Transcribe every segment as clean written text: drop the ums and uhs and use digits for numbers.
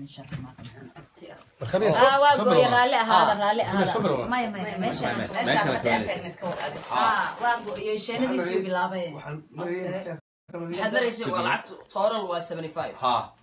من شر ما مركبين واقول رالي هذا ما ماشي واقول يشين دي سوي بلابي حد رئيسي ولعبت تورل و 75 ها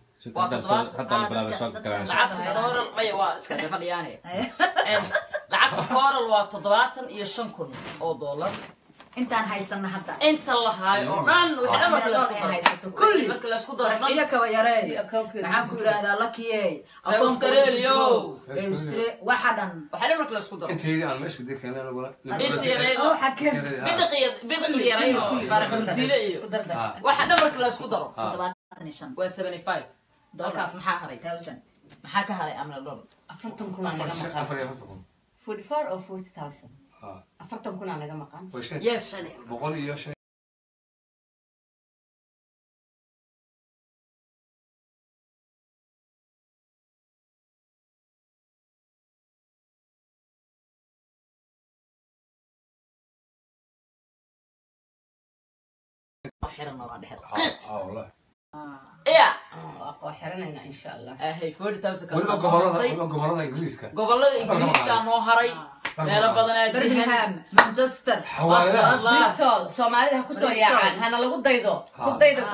لعبت تورل ما يوا اسك فدياني لعبت تورل و 75 oo dollar intaan haysana hadda inta la haayo oo dhan waxa marka la isku haysato kulli marka la isku daro iyo kaba yareen maxaan ku yiraahdaa lakiyay Australia waxa dhan waxa marka la isku daro intii aan meesha deekanay lagula بدق يرينو بارقتيله iyo waxa marka la isku daro 75 waa 75 dalkaas maxaa haray 1000 maxaa ka haray amna dollar 40 kun naga maqan 44 or 40000 40 kun naga maqan yes boqol iyo shan حرنا بعد حرق والله يا وحرنا ان شاء الله هي 40000 ولا قبلنا انجليزكا gobolada ingiriiska noo haray meelo badan Birmingham Manchester Bristol Soomaalida ku soo yaacan hana lagu daydo ku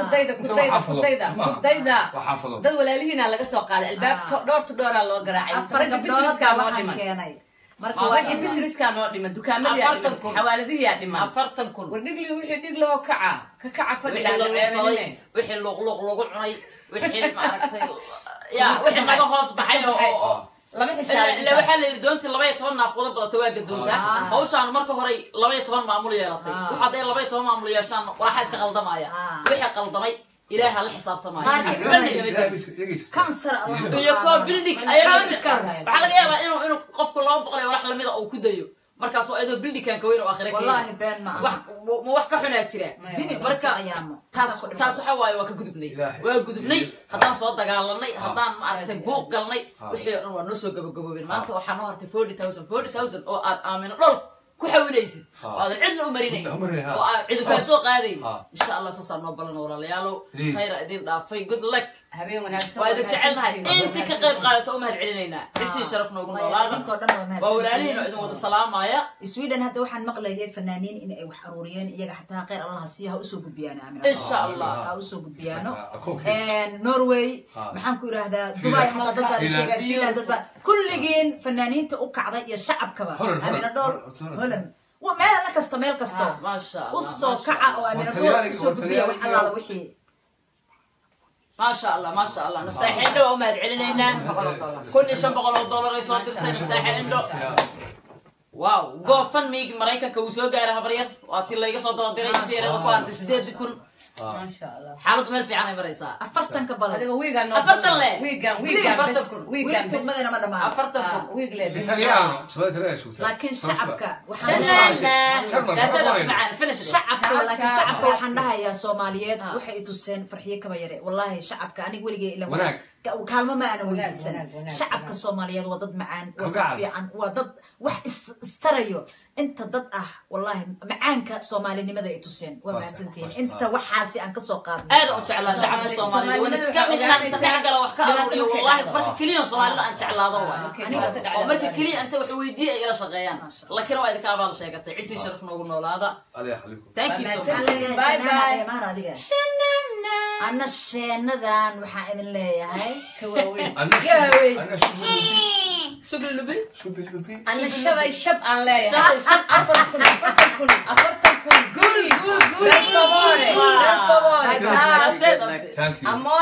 dayda dad walaalihiina laga soo qaaday albaabka door loo garaacay farqa businesska waxaan keenay marka waa businesska noo dhiman dukaamadii xawaaladihi yaa dhiman 40 kun wardhigli wixii dhiglo kaca fadhiga wixii luqluq lagu cunay wixii ma aragtay ya wixii naga hoos baxay oo lama xisaabin la waxa la doontii 12 naaqood badata waa gadoonta hawshan marka hore 12 maamul yeelatay waxa ay 12 maamul yeeshaan waxa iska qaldamaya wixii qaldamay ilaaha la xisaabtamay cancer Allah iyo ko building ayaga waxa laga yaabaa inuu qofku 200 wax lamida uu ku dayo markaas oo aydo building kan ka weyn oo aakhirka wallahi been ma wax ka xunaa jira marka taas waxa waaye waa ka gudubnay haddaan soo dagaalanay haddaan ma aragtay buuq galnay wixii dhan waa noo soo gabagaboobeen maanta waxaa noo hartay 40000 oo aad aamino dhol ku xawileysid oo aad cidna u marinay oo aad cid ka soo qaaday insha Allah soo noo balan walaalayaal khayr idin dhaafay good luck habeen wanaagsan waa idin jecelnahay inta ka qayb qaadato oo mahad celinayna bisi sharaf noogu noolaada waa walaalihiin idin wada salaamaya Sweden hadda waxaan maqlaayay fanaaniin in ay wax aruuriyeen iyaga xataa khayr Allah siiha u soo gudbiyaan aamin insha Allah u soo gudbiyaano Norway maxaan ku yiraahdaa Dubai xataa dadka sheegay Finland dadba kulligeen fanaaniinta u kacday iyo shacabkaba aamin dhool holan ومال كسته مال كسته ما شاء الله والصوكعة وأمين الدول سوبيا وحلا وحي ما شاء الله ما شاء الله نستحيل له وما علينا كل $500 يصادر نستحيل له واو قفن ميج مريكا كوسو غيرها برير واتي لا يسو دوديري تيرada ku artay 8 kun ما شاء الله xaalad meel fiican ay maraysaa 40 ka balan adiga wiigan madana ma dhamaan 40 kun wiig le italiano laakiin shacabka waxaan dhahayaa Soomaaliyeed waxay tuseen farxiye kaba yare wallahi shacabka aniga waligay ila kaalmo ma ana weydiisan shacabka Soomaaliyeed waa dad macaan waa fiican waa dad wax istarayo inta dad ah wallahi macaanka Soomaalinimada ay tuseen waa mahadsantiin inta waxaasi aan ka soo qaadnay aad u jeclaa shacabka Soomaaliyeed wana iska midnaan taxagala wax ka aruuriyo wallahi marka kaliya Soomaalida aan jeclaado waa oo marka kaliya anta wax weydiiyo ay la shaqeeyaan laakiin waa idinka abaal sheegatay cisi sharaf noogu noolaada Allah yakhliikum thank you so much bye bye shanana ana sheenadan waxaan idin leeyahay أنا شكرا لبي أنا شب أنا لا شب أفركن قول Thank you. أما